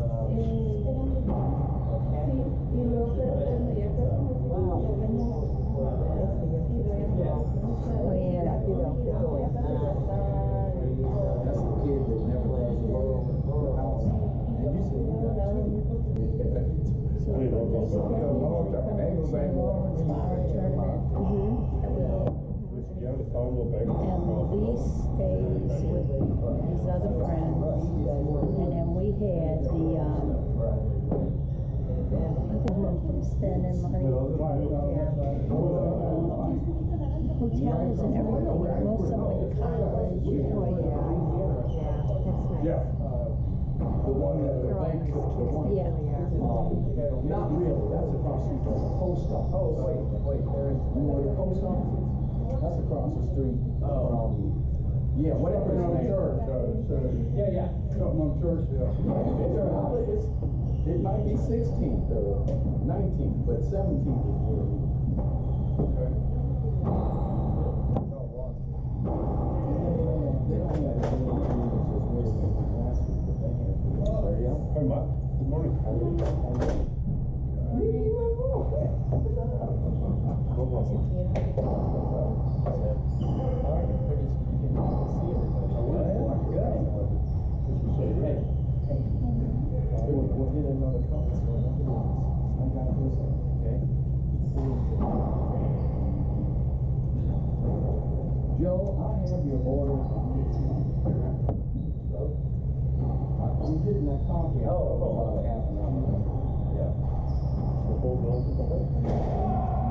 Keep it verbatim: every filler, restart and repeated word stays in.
Hotels and everything, most of them in college. Yeah, yeah. The one that the bank, the one. Yeah. Not really, that's across the street from the post office. Oh, wait, wait, there is. You know the post office? That's across the street from, yeah, whatever his name. Church, uh, yeah, yeah. Something on Church, yeah. It might be sixteenth or nineteenth, but seventeenth is where we. Okay. Hi, Matt. Good morning. We'll get another couple. I got this. Okay. Joe, I have your orders. I'm getting that coffee. Oh, oh, half an hour. Yeah.